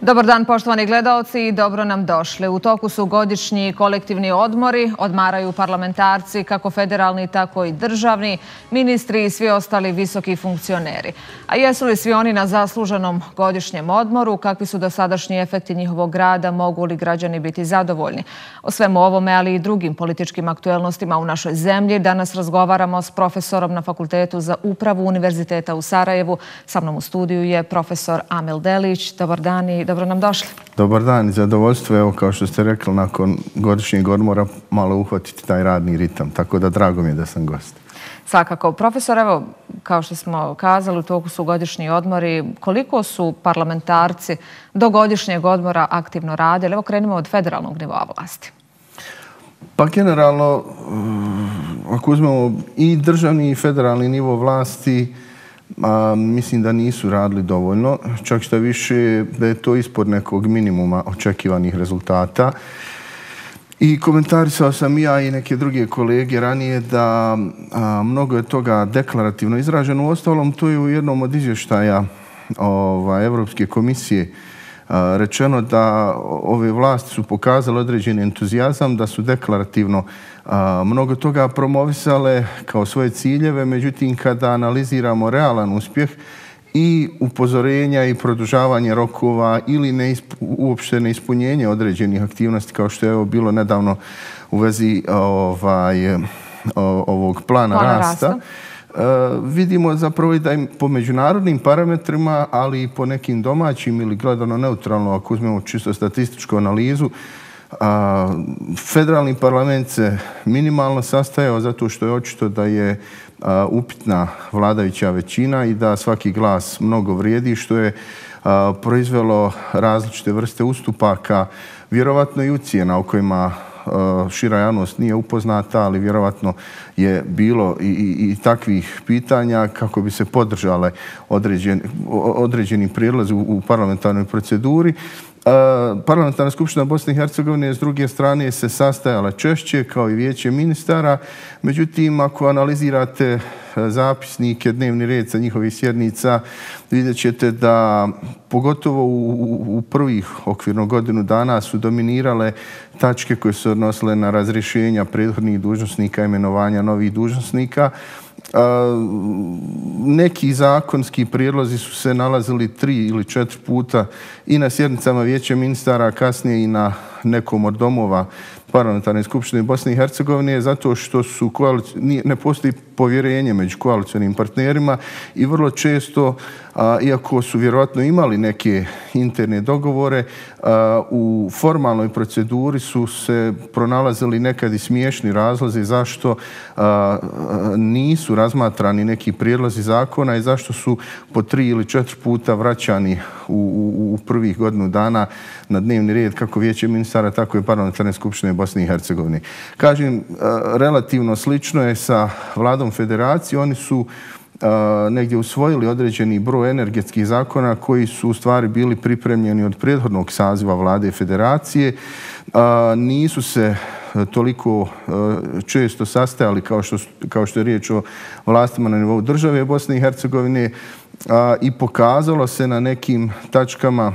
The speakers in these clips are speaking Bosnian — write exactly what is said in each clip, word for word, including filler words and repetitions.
Dobar dan, poštovani gledaoci, i dobro nam došli. U toku su godišnji kolektivni odmori, odmaraju parlamentarci, kako federalni, tako i državni, ministri i svi ostali visoki funkcioneri. A jesu li svi oni na zasluženom godišnjem odmoru? Kakvi su dosadašnji efekti njihovog rada? Mogu li građani biti zadovoljni? O svemu ovome, ali i drugim političkim aktuelnostima u našoj zemlji, danas razgovaramo s profesorom na Fakultetu za upravu Univerziteta u Sarajevu. Sa mnom u studiju je profesor Amil Delić. Dobar dan i dobro nam došli. Dobar dan i zadovoljstvo. Evo, kao što ste rekli, nakon godišnjeg odmora malo uhvatiti taj radni ritam. Tako da drago mi je da sam gost. Svakako. Profesor, evo, kao što smo kazali, u toku su godišnji odmori. Koliko su parlamentarci do godišnjeg odmora aktivno radili? Evo, krenimo od federalnog nivoa vlasti. Pa generalno, ako uzmemo i državni i federalni nivo vlasti, A, mislim da nisu radili dovoljno, čak što više da je to ispod nekog minimuma očekivanih rezultata. I komentarisao sam ja i neke druge kolege ranije da a, mnogo je toga deklarativno izraženo. Uostalom, to je u jednom od izvještaja ova, Evropske komisije a, rečeno da ove vlasti su pokazale određeni entuzijazam, da su deklarativno a, mnogo toga promovisale kao svoje ciljeve, međutim kada analiziramo realan uspjeh i upozorenja i produžavanje rokova ili neisp, uopšte neispunjenje određenih aktivnosti, kao što je evo bilo nedavno u vezi ovaj, ovog plana, plana rasta, rasta. Uh, vidimo zapravo i da im po međunarodnim parametrima, ali i po nekim domaćim ili gledano neutralno, ako uzmemo čisto statističku analizu, uh, federalni parlament se minimalno sastajao zato što je očito da je uh, upitna vladajuća većina i da svaki glas mnogo vrijedi, što je uh, proizvelo različite vrste ustupaka, vjerovatno i ucijena o kojima šira javnost nije upoznata, ali vjerovatno je bilo i, i, i takvih pitanja kako bi se podržale određeni, određeni prijedlozi u, u parlamentarnoj proceduri. Parlamentarna skupština Bosne i Hercegovine s druge strane se sastajala češće kao i vijeće ministara. Međutim, ako analizirate zapisnike, dnevni red sa njihovih sjednica, vidjet ćete da pogotovo u, u prvih okvirno godinu dana su dominirale tačke koje su odnosile na razrješenja prethodnih dužnosnika, imenovanja novih dužnosnika. Neki zakonski prijedlozi su se nalazili tri ili četiri puta i na sjednicama vijeća ministara, a kasnije i na nekom od domova parlamentarne skupštine Bosne i Hercegovine, zato što su ne postoji povjerenje među koalicionim partnerima i vrlo često, a, iako su vjerojatno imali neke interne dogovore, a, u formalnoj proceduri su se pronalazili nekad i smiješni razlozi zašto a, nisu razmatrani neki prijedlozi zakona i zašto su po tri ili četiri puta vraćani u, u, u prvih godinu dana na dnevni red kako vijeće ministara, tako i parlamentarne skupštine Bosne i Hercegovine. Kažem, relativno slično je sa vladom federacije. Oni su negdje usvojili određeni broj energetskih zakona koji su u stvari bili pripremljeni od prethodnog saziva vlade federacije. Nisu se toliko često sastajali kao što, kao što je riječ o vlastima na nivou države Bosne i Hercegovine i pokazalo se na nekim tačkama,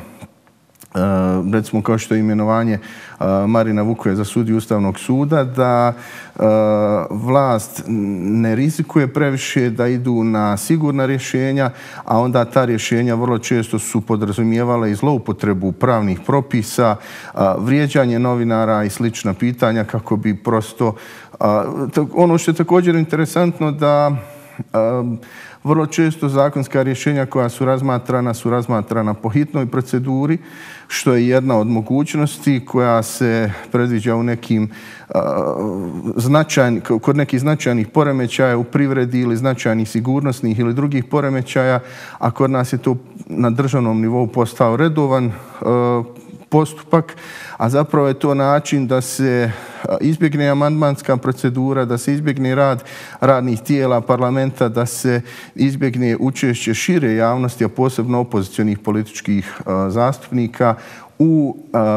Uh, recimo kao što je imenovanje uh, Marina Vukoja za sudiju Ustavnog suda, da uh, vlast ne rizikuje previše, da idu na sigurna rješenja, a onda ta rješenja vrlo često su podrazumijevala i zloupotrebu pravnih propisa, uh, vrijeđanje novinara i slična pitanja kako bi prosto... Uh, ono što je također interesantno da... Uh, Vrlo često zakonska rješenja koja su razmatrana su razmatrana po hitnoj proceduri, što je jedna od mogućnosti koja se predviđa u nekim uh, značajn, kod nekih značajnih poremećaja u privredi ili značajnih sigurnosnih ili drugih poremećaja, a kod nas je to na državnom nivou postao redovan uh, postupak, a zapravo je to način da se izbjegne amandmanska procedura, da se izbjegne rad radnih tijela parlamenta, da se izbjegne učešće šire javnosti, a posebno opozicionih političkih zastupnika u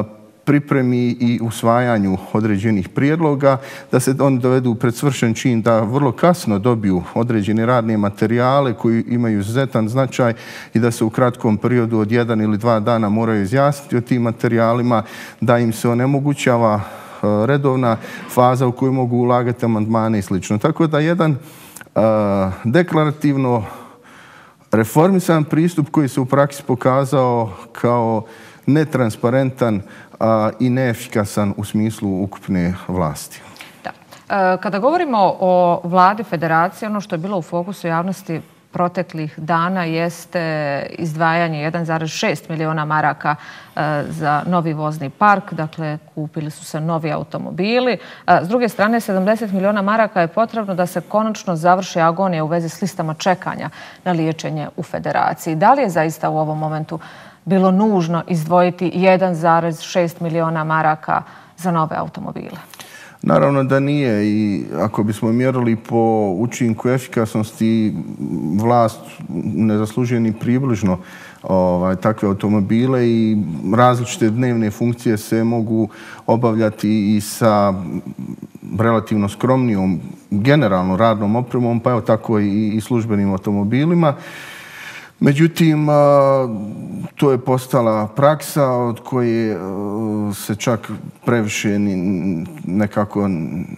pripremi i usvajanju određenih prijedloga, da se oni dovedu pred svršen čin, da vrlo kasno dobiju određene radne materijale koji imaju izuzetan značaj i da se u kratkom periodu od jedan ili dva dana moraju izjasniti o tim materijalima, da im se onemogućava redovna faza u kojoj mogu ulagati amandmane i slično. Tako da jedan deklarativno reformisan pristup koji se u praksi pokazao kao netransparentan i neefikasan u smislu ukupne vlasti. Da. Kada govorimo o vladi federacije, ono što je bilo u fokusu javnosti proteklih dana jeste izdvajanje jedan zarez šest miliona maraka za novi vozni park, dakle kupili su se novi automobili. S druge strane, sedamdeset miliona maraka je potrebno da se konačno završi agonija u vezi s listama čekanja na liječenje u federaciji. Da li je zaista u ovom momentu bilo nužno izdvojiti jedan zarez šest miliona maraka za nove automobile? Naravno da nije, i ako bismo mjerili po učinku efikasnosti, vlast ne zaslužuje ni približno ovaj, takve automobile i različite dnevne funkcije se mogu obavljati i sa relativno skromnijom generalno radnom opremom, pa evo tako i, i službenim automobilima. Međutim, to je postala praksa od koje se čak previše nekako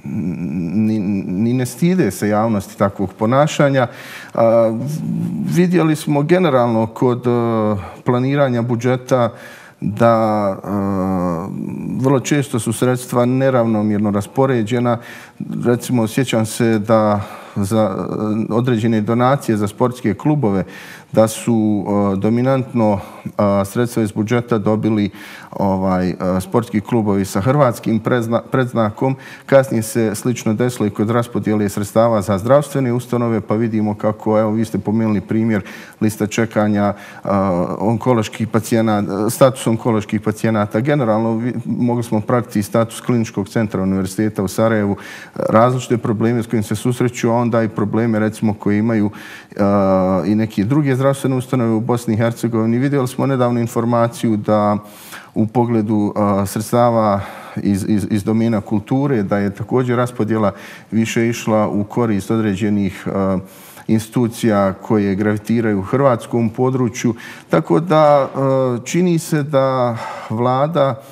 ni ne stide se javnosti takvog ponašanja. Vidjeli smo generalno kod planiranja budžeta da vrlo često su sredstva neravnomjerno raspoređena. Recimo, sjećam se da za određene donacije za sportske klubove da su dominantno sredstva iz budžeta dobili ovaj, sportski klubovi sa hrvatskim predznakom. Kasnije se slično desilo i kod raspodjele sredstava za zdravstvene ustanove, pa vidimo kako, evo vi ste pomenuli primjer lista čekanja onkoloških pacijenata, status onkoloških pacijenata. Generalno mogli smo pratiti status kliničkog centra Univerziteta u Sarajevu, različite probleme s kojim se susreću, a onda i probleme recimo koje imaju i neke druge zdravstvene ustanove u Bosni i Hercegovini. Vidjeli smo nedavno informaciju da u pogledu sredstava iz, iz, iz domena kulture, da je također raspodjela više išla u korist određenih institucija koje gravitiraju u hrvatskom području. Tako da čini se da vlada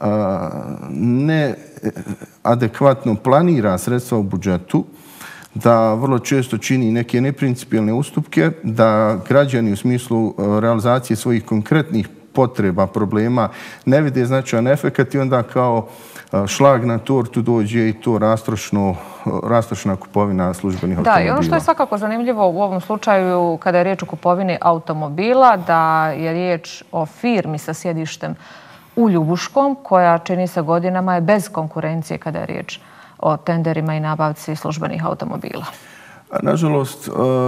ne adekvatno planira sredstva u budžetu, da vrlo često čini neke neprincipijelne ustupke, da građani u smislu realizacije svojih konkretnih potreba, problema ne vide značajan efekat i onda kao šlag na tortu dođe i to rastrošno, rastrošna kupovina službenih automobila. Da, i ono što je svakako zanimljivo u ovom slučaju kada je riječ o kupovini automobila, da je riječ o firmi sa sjedištem u Ljubuškom, koja čini se godinama je bez konkurencije kada je riječ o tenderima i nabavci službenih automobila. Nažalost,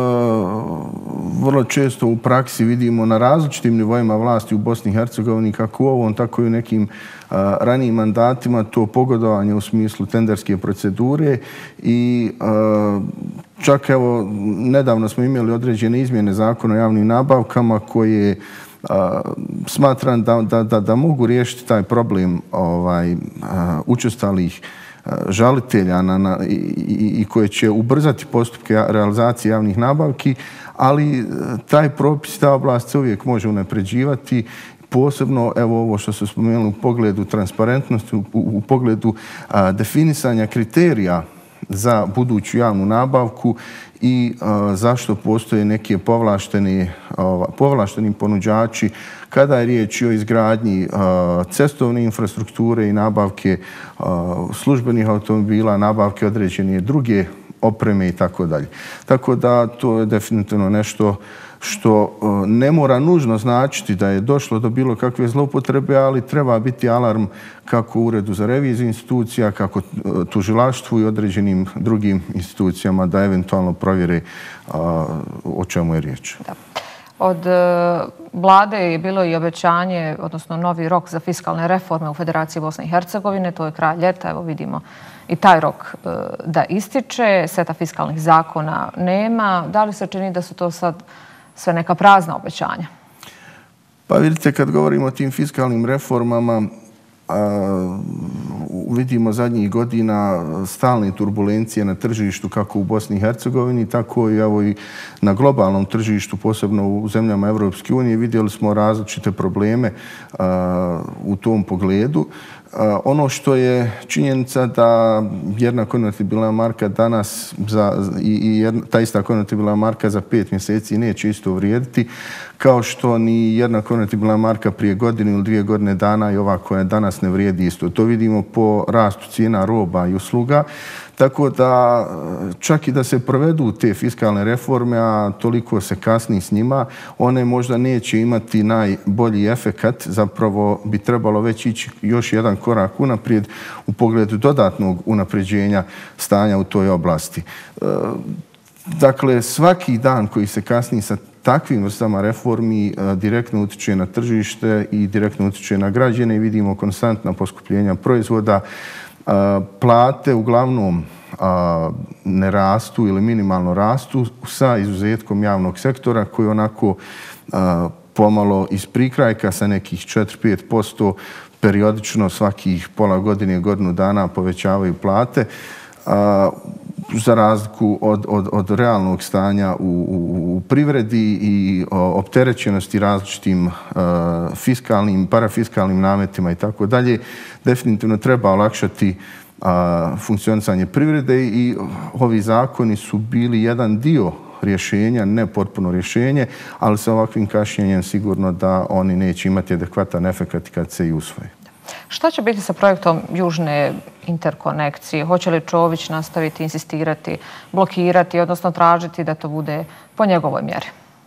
vrlo često u praksi vidimo na različitim nivoima vlasti u Bosni i Hercegovini, kako u ovom, tako i u nekim ranijim mandatima, to pogodovanje u smislu tenderske procedure i čak evo nedavno smo imali određene izmjene zakona o javnim nabavkama koje smatram da, da, da, da mogu riješiti taj problem ovaj, učestalih žalitelja na, na, i, i koje će ubrzati postupke realizacije javnih nabavki, ali taj propis, ta oblast se uvijek može unapređivati, posebno evo ovo što se spomenuli u pogledu transparentnosti, u, u pogledu a, definisanja kriterija za buduću javnu nabavku i a, zašto postoje neke povlašteni, a, povlašteni ponuđači kada je riječ o izgradnji a, cestovne infrastrukture i nabavke a, službenih automobila, nabavke određene druge opreme i tako dalje. Tako da to je definitivno nešto što ne mora nužno značiti da je došlo do bilo kakve zloupotrebe, ali treba biti alarm kako u Uredu za reviziju institucija, kako tužilaštvu i određenim drugim institucijama da eventualno provjere o čemu je riječ. Da. Od vlade je bilo i obećanje, odnosno novi rok za fiskalne reforme u Federaciji Bosne i Hercegovine. To je kraj ljeta, evo vidimo i taj rok da ističe. Seta fiskalnih zakona nema. Da li se čini da su to sad sve neka prazna obećanja? Pa vidite, kad govorimo o tim fiskalnim reformama, vidimo zadnjih godina stalne turbulencije na tržištu kako u Bosni i Hercegovini, tako i, evo, i na globalnom tržištu, posebno u zemljama Evropske unije. Vidjeli smo različite probleme u tom pogledu. Ono što je činjenica da jedna konvertibilna marka danas za, i, i jedna, ta ista konvertibilna marka za pet mjeseci neće isto vrijediti, kao što ni jedna konvertibilna marka prije godinu ili dvije godine dana i ova koja danas ne vrijedi isto. To vidimo po rastu cijena roba i usluga. Tako da čak i da se provedu te fiskalne reforme, a toliko se kasni s njima, one možda neće imati najbolji efekat. Zapravo bi trebalo već ići još jedan korak unaprijed u pogledu dodatnog unapređenja stanja u toj oblasti. Dakle, svaki dan koji se kasni sa takvim vrstama reformi direktno utječe na tržište i direktno utječe na građane i vidimo konstantna poskupljenja proizvoda. Plate uglavnom ne rastu ili minimalno rastu sa izuzetkom javnog sektora koji onako pomalo iz prikrajka sa nekih četiri do pet posto periodično svakih pola godine, godinu dana povećavaju plate, za razliku od, od, od realnog stanja u, u, u privredi i opterećenosti različitim uh, fiskalnim, parafiskalnim nametima i tako dalje. Definitivno treba olakšati uh, funkcionisanje privrede i ovi zakoni su bili jedan dio rješenja, ne potpuno rješenje, ali sa ovakvim kašnjenjem sigurno da oni neće imati adekvatan efekt kad se i usvoje. Šta će biti sa projektom južne interkonekcije? Hoće li Čović nastaviti insistirati, blokirati, odnosno tražiti da to bude po njegovoj mjeri?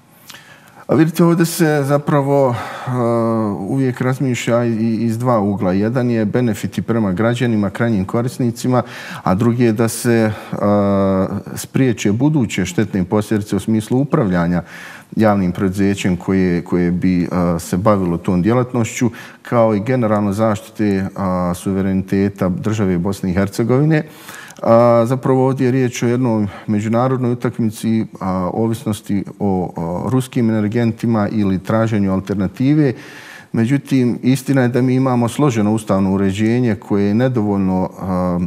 A vidite, ovdje se zapravo uh, uvijek razmišlja iz dva ugla. Jedan je benefiti prema građanima, krajnjim korisnicima, a drugi je da se uh, spriječe buduće štetne posljedice u smislu upravljanja javnim preduzećem koje, koje bi uh, se bavilo tom djelatnošću, kao i generalno zaštite uh, suvereniteta države Bosne i Hercegovine. A, zapravo ovdje je riječ o jednoj međunarodnoj utakmici a, ovisnosti o, o ruskim energentima ili traženju alternative. Međutim, istina je da mi imamo složeno ustavno uređenje koje je nedovoljno a,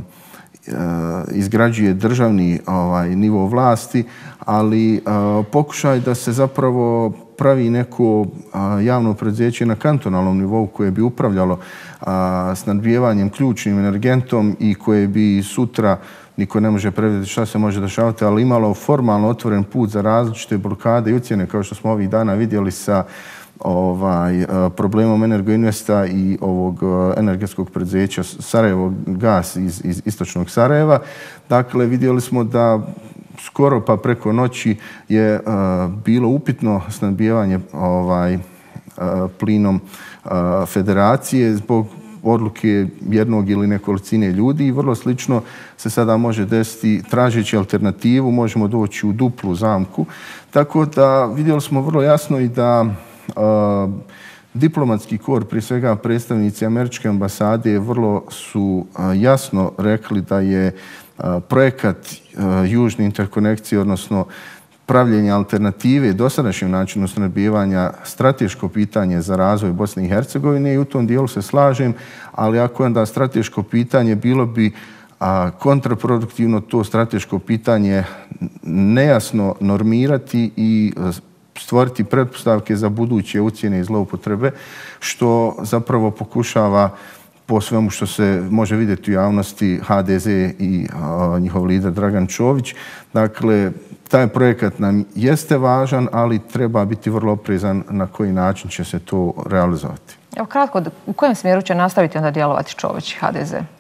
a, izgrađuje državni ovaj, nivo vlasti, ali a, pokušaj da se zapravo pravi neko a, javno preduzeće na kantonalnom nivou koje bi upravljalo a, snadbijevanjem ključnim energentom i koje bi sutra, niko ne može predvidjeti šta se može dešavati, ali imalo formalno otvoren put za različite blokade i ucjene, kao što smo ovih dana vidjeli sa ovaj, problemom Energoinvesta i ovog energetskog preduzeća Sarajevo Gas iz, iz istočnog Sarajeva. Dakle, vidjeli smo da skoro pa preko noći je uh, bilo upitno snadbijevanje ovaj, uh, plinom uh, federacije zbog odluke jednog ili nekolicine ljudi i vrlo slično se sada može desiti tražeći alternativu, možemo doći u duplu zamku. Tako da vidjeli smo vrlo jasno i da uh, diplomatski kor, prije svega predstavnici američke ambasade, vrlo su uh, jasno rekli da je projekat južne interkonekcije, odnosno pravljenja alternative dosadašnjem načinu snadbijevanja strateško pitanje za razvoj Bosne i Hercegovine i u tom dijelu se slažem, ali ako je onda strateško pitanje, bilo bi kontraproduktivno to strateško pitanje nejasno normirati i stvoriti pretpostavke za buduće ucjene i zloupotrebe, što zapravo pokušava po svemu što se može vidjeti u javnosti ha de ze i a, njihov lider Dragan Čović. Dakle, taj projekat nam jeste važan, ali treba biti vrlo oprezan na koji način će se to realizovati. Evo kratko, u kojem smjeru će nastaviti onda djelovati Čović i ha de ze?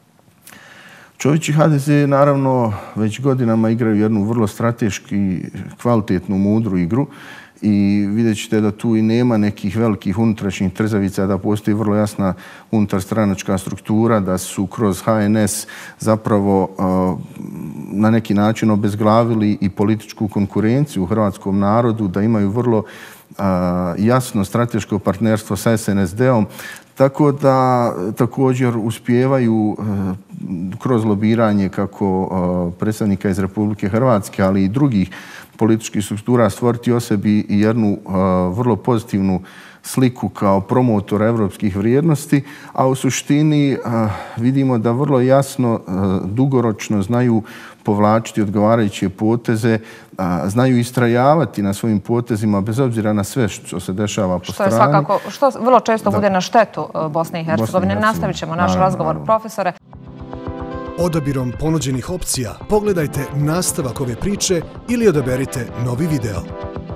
Čović i ha de ze naravno već godinama igraju jednu vrlo strateški, kvalitetnu, mudru igru i vidjet ćete da tu i nema nekih velikih unutrašnjih trzavica, da postoji vrlo jasna unutarstranačka struktura, da su kroz ha en es zapravo uh, na neki način obezglavili i političku konkurenciju u hrvatskom narodu, da imaju vrlo uh, jasno strateško partnerstvo sa es en es de-om, tako da također uspijevaju uh, kroz lobiranje kako uh, predstavnika iz Republike Hrvatske, ali i drugih političkih struktura stvoriti o sebi i jednu uh, vrlo pozitivnu sliku kao promotor evropskih vrijednosti, a u suštini vidimo da vrlo jasno dugoročno znaju povlačiti odgovarajuće poteze, znaju istrajavati na svojim potezima bez obzira na sve što se dešava po strani. Što je svakako, što vrlo često bude na štetu Bosne i Hercegovine. Nastavit ćemo naš razgovor, profesore. Odabirom ponuđenih opcija pogledajte nastavak ove priče ili odaberite novi video.